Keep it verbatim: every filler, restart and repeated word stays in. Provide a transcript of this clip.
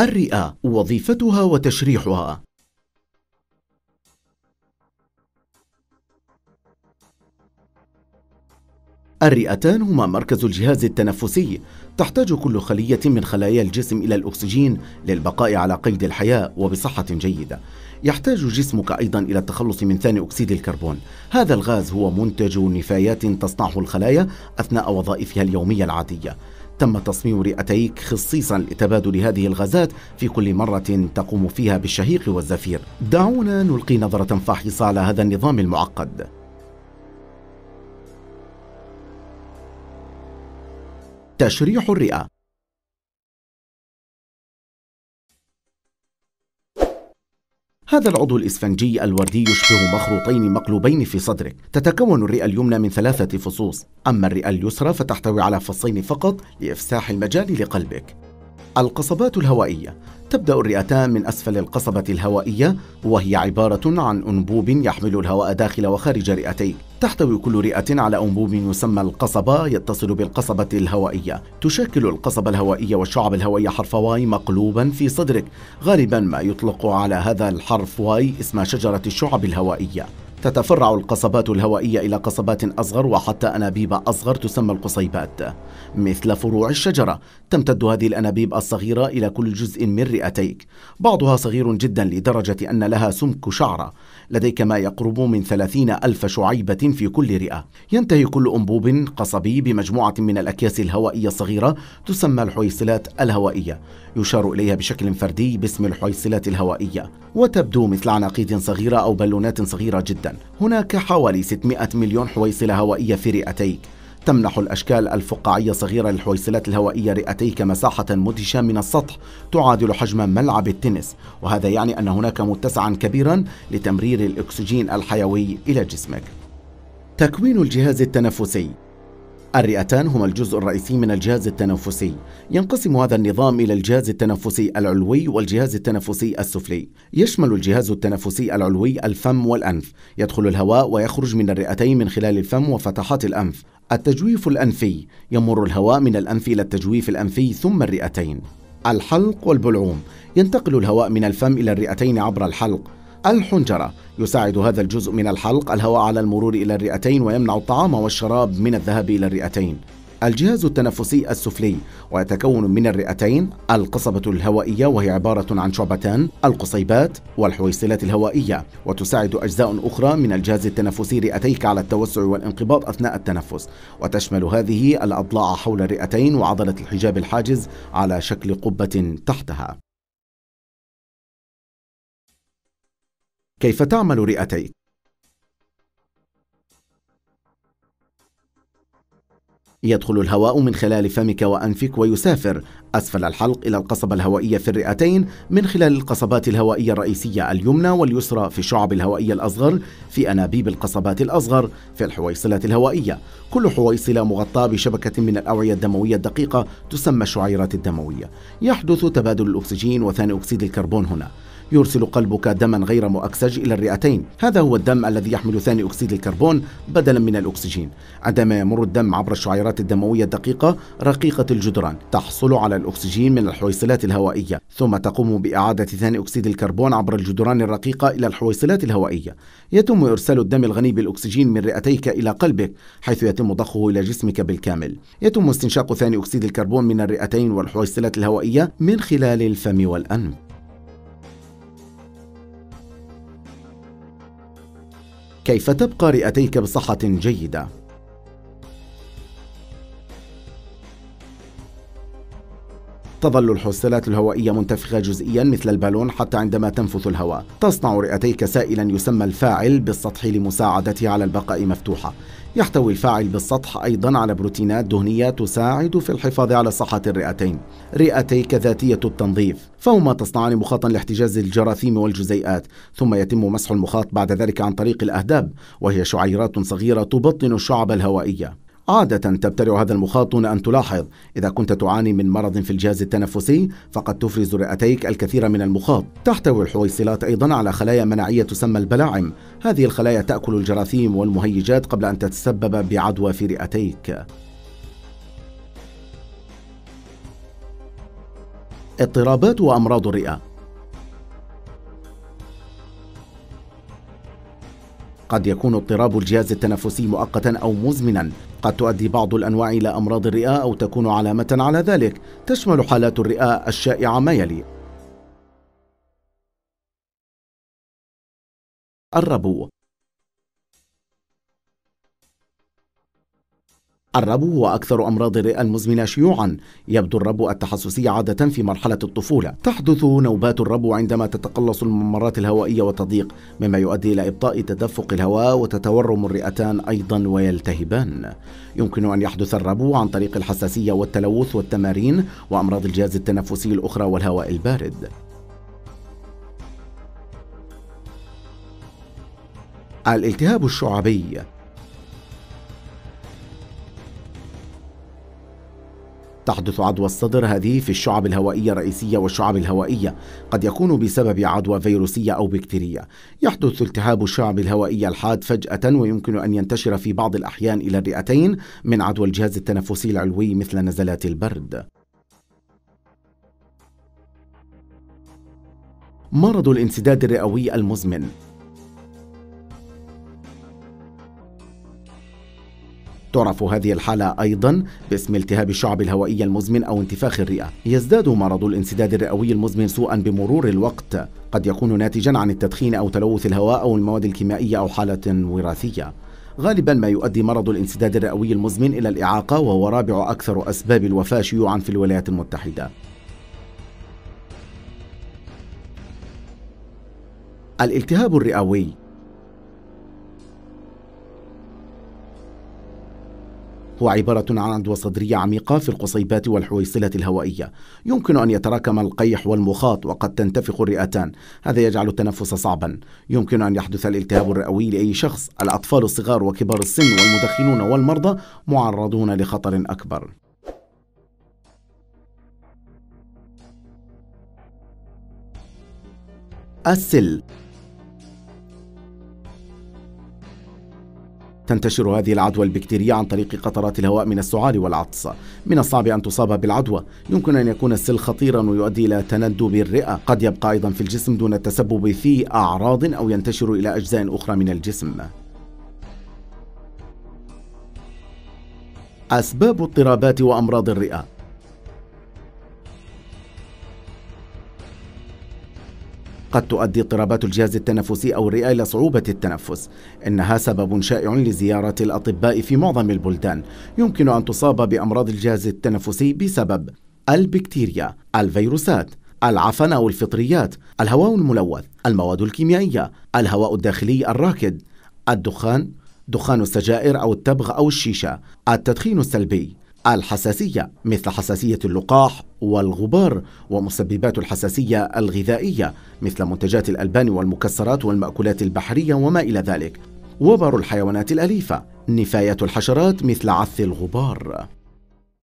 الرئة، وظيفتها وتشريحها. الرئتان هما مركز الجهاز التنفسي. تحتاج كل خلية من خلايا الجسم إلى الأكسجين للبقاء على قيد الحياة وبصحة جيدة. يحتاج جسمك أيضا إلى التخلص من ثاني أكسيد الكربون. هذا الغاز هو منتج نفايات تصنعه الخلايا أثناء وظائفها اليومية العادية. تم تصميم رئتيك خصيصا لتبادل هذه الغازات في كل مرة تقوم فيها بالشهيق والزفير. دعونا نلقي نظرة فاحصة على هذا النظام المعقد. تشريح الرئة. هذا العضو الإسفنجي الوردي يشبه مخروطين مقلوبين في صدرك. تتكون الرئة اليمنى من ثلاثة فصوص، أما الرئة اليسرى فتحتوي على فصين فقط لإفساح المجال لقلبك. القصبات الهوائية. تبدأ الرئتان من أسفل القصبة الهوائية، وهي عبارة عن أنبوب يحمل الهواء داخل وخارج رئتيك. تحتوي كل رئة على أنبوب يسمى القصبة يتصل بالقصبة الهوائية. تشكل القصبة الهوائية والشعب الهوائية حرف واي مقلوبا في صدرك. غالبا ما يطلق على هذا الحرف واي اسم شجرة الشعب الهوائية. تتفرع القصبات الهوائية إلى قصبات أصغر وحتى أنابيب أصغر تسمى القصيبات. مثل فروع الشجرة، تمتد هذه الأنابيب الصغيرة إلى كل جزء من رئتيك. بعضها صغير جدا لدرجة أن لها سمك شعرة. لديك ما يقرب من ثلاثين ألف شعيبة في كل رئة. ينتهي كل أنبوب قصبي بمجموعة من الأكياس الهوائية الصغيرة تسمى الحويصلات الهوائية. يشار إليها بشكل فردي باسم الحويصلات الهوائية، وتبدو مثل عناقيد صغيرة أو بالونات صغيرة جدا. هناك حوالي ستمائة مليون حويصلة هوائية في رئتيك. تمنح الأشكال الفقاعية الصغيرة للحويصلات الهوائية رئتيك مساحة مدهشة من السطح تعادل حجم ملعب التنس، وهذا يعني أن هناك متسعا كبيرا لتمرير الأكسجين الحيوي إلى جسمك. تكوين الجهاز التنفسي. الرئتان هما الجزء الرئيسي من الجهاز التنفسي. ينقسم هذا النظام إلى الجهاز التنفسي العلوي والجهاز التنفسي السفلي. يشمل الجهاز التنفسي العلوي الفم والأنف. يدخل الهواء ويخرج من الرئتين من خلال الفم وفتحات الأنف. التجويف الأنفي، يمر الهواء من الأنف إلى التجويف الأنفي ثم الرئتين. الحلق والبلعوم، ينتقل الهواء من الفم إلى الرئتين عبر الحلق. الحنجرة، يساعد هذا الجزء من الحلق الهواء على المرور إلى الرئتين ويمنع الطعام والشراب من الذهاب إلى الرئتين. الجهاز التنفسي السفلي، ويتكون من الرئتين، القصبة الهوائية وهي عبارة عن شعبتان، القصيبات والحويصلات الهوائية. وتساعد أجزاء أخرى من الجهاز التنفسي رئتيك على التوسع والانقباض أثناء التنفس، وتشمل هذه الأضلاع حول الرئتين وعضلة الحجاب الحاجز على شكل قبة تحتها. كيف تعمل رئتيك؟ يدخل الهواء من خلال فمك وأنفك ويسافر أسفل الحلق إلى القصبة الهوائية في الرئتين من خلال القصبات الهوائية الرئيسية اليمنى واليسرى في الشعب الهوائية الأصغر، في أنابيب القصبات الأصغر، في الحويصلات الهوائية. كل حويصلة مغطاة بشبكة من الأوعية الدموية الدقيقة تسمى الشعيرات الدموية. يحدث تبادل الأكسجين وثاني أكسيد الكربون هنا. يرسل قلبك دما غير مؤكسج إلى الرئتين. هذا هو الدم الذي يحمل ثاني أكسيد الكربون بدلا من الأكسجين. عندما يمر الدم عبر الشعيرات الدموية الدقيقة رقيقة الجدران، تحصل على الأكسجين من الحويصلات الهوائية، ثم تقوم بإعادة ثاني أكسيد الكربون عبر الجدران الرقيقة إلى الحويصلات الهوائية. يتم إرسال الدم الغني بالأكسجين من رئتيك إلى قلبك، حيث يتم ضخه إلى جسمك بالكامل. يتم استنشاق ثاني أكسيد الكربون من الرئتين والحويصلات الهوائية من خلال الفم والأنف. كيف تبقى رئتيك بصحة جيدة؟ تظل الحويصلات الهوائية منتفخة جزئيا مثل البالون حتى عندما تنفث الهواء. تصنع رئتيك سائلا يسمى الفاعل بالسطح لمساعدته على البقاء مفتوحة. يحتوي الفاعل بالسطح أيضا على بروتينات دهنية تساعد في الحفاظ على صحة الرئتين. رئتيك ذاتية التنظيف، فهما تصنعان مخاطا لاحتجاز الجراثيم والجزيئات، ثم يتم مسح المخاط بعد ذلك عن طريق الأهداب، وهي شعيرات صغيرة تبطن الشعب الهوائية. عادة تبتلع هذا المخاط دون أن تلاحظ. إذا كنت تعاني من مرض في الجهاز التنفسي فقد تفرز رئتيك الكثير من المخاط. تحتوي الحويصلات أيضا على خلايا مناعية تسمى البلاعم. هذه الخلايا تأكل الجراثيم والمهيجات قبل أن تتسبب بعدوى في رئتيك. اضطرابات وأمراض الرئة. قد يكون اضطراب الجهاز التنفسي مؤقتا أو مزمنا. قد تؤدي بعض الأنواع إلى أمراض الرئة أو تكون علامة على ذلك. تشمل حالات الرئة الشائعة ما يلي: الربو. الربو هو أكثر أمراض الرئة المزمنة شيوعاً. يبدو الربو التحسسي عادة في مرحلة الطفولة. تحدث نوبات الربو عندما تتقلص الممرات الهوائية وتضيق، مما يؤدي إلى إبطاء تدفق الهواء وتتورم الرئتان أيضاً ويلتهبان. يمكن أن يحدث الربو عن طريق الحساسية والتلوث والتمارين وأمراض الجهاز التنفسي الأخرى والهواء البارد. الالتهاب الشعبي. تحدث عدوى الصدر هذه في الشعب الهوائية الرئيسية والشعب الهوائية. قد يكون بسبب عدوى فيروسية أو بكتيرية. يحدث التهاب الشعب الهوائية الحاد فجأة، ويمكن أن ينتشر في بعض الأحيان إلى الرئتين من عدوى الجهاز التنفسي العلوي مثل نزلات البرد. مرض الانسداد الرئوي المزمن. تعرف هذه الحالة أيضا باسم التهاب الشعب الهوائية المزمن أو انتفاخ الرئة. يزداد مرض الانسداد الرئوي المزمن سوءا بمرور الوقت. قد يكون ناتجا عن التدخين أو تلوث الهواء أو المواد الكيميائية أو حالة وراثية. غالبا ما يؤدي مرض الانسداد الرئوي المزمن إلى الإعاقة، وهو رابع أكثر أسباب الوفاة شيوعا في الولايات المتحدة. الالتهاب الرئوي. هو عبارة عن عدوى صدرية عميقة في القصيبات والحويصلة الهوائية. يمكن أن يتراكم القيح والمخاط وقد تنتفخ الرئتان. هذا يجعل التنفس صعبا. يمكن أن يحدث الالتهاب الرئوي لأي شخص. الأطفال الصغار وكبار السن والمدخنون والمرضى معرضون لخطر أكبر. السل. تنتشر هذه العدوى البكتيرية عن طريق قطرات الهواء من السعال والعطس. من الصعب أن تصاب بالعدوى. يمكن أن يكون السل خطيرا ويؤدي إلى تندب الرئة. قد يبقى أيضا في الجسم دون التسبب في أعراض أو ينتشر إلى أجزاء أخرى من الجسم. أسباب اضطرابات وأمراض الرئة. قد تؤدي اضطرابات الجهاز التنفسي أو الرئة إلى صعوبة التنفس. إنها سبب شائع لزيارة الأطباء في معظم البلدان. يمكن أن تصاب بأمراض الجهاز التنفسي بسبب البكتيريا، الفيروسات، العفن أو الفطريات، الهواء الملوث، المواد الكيميائية، الهواء الداخلي الراكد، الدخان، دخان السجائر أو التبغ أو الشيشة، التدخين السلبي، الحساسية مثل حساسية اللقاح والغبار، ومسببات الحساسية الغذائية مثل منتجات الألبان والمكسرات والمأكولات البحرية وما إلى ذلك، وبر الحيوانات الأليفة، نفاية الحشرات مثل عث الغبار.